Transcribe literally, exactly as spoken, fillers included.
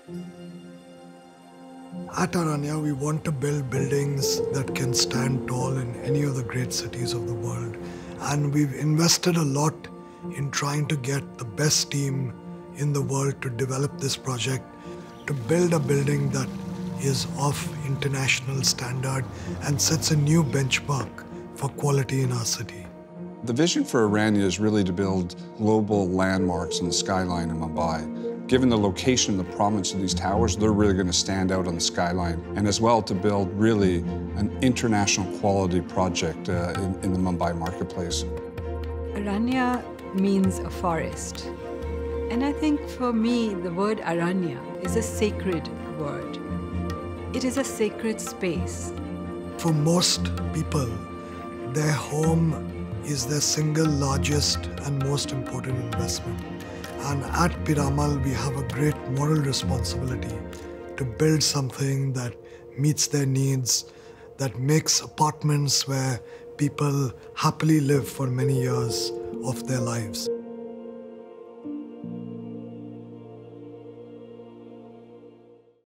At Aranya, we want to build buildings that can stand tall in any of the great cities of the world. And we've invested a lot in trying to get the best team in the world to develop this project, to build a building that is of international standard and sets a new benchmark for quality in our city. The vision for Aranya is really to build global landmarks in the skyline in Mumbai. Given the location and the prominence of these towers, they're really going to stand out on the skyline, and as well to build really an international quality project uh, in, in the Mumbai marketplace. Aranya means a forest. And I think for me, the word Aranya is a sacred word. It is a sacred space. For most people, their home is their single largest and most important investment. And at Piramal, we have a great moral responsibility to build something that meets their needs, that makes apartments where people happily live for many years of their lives.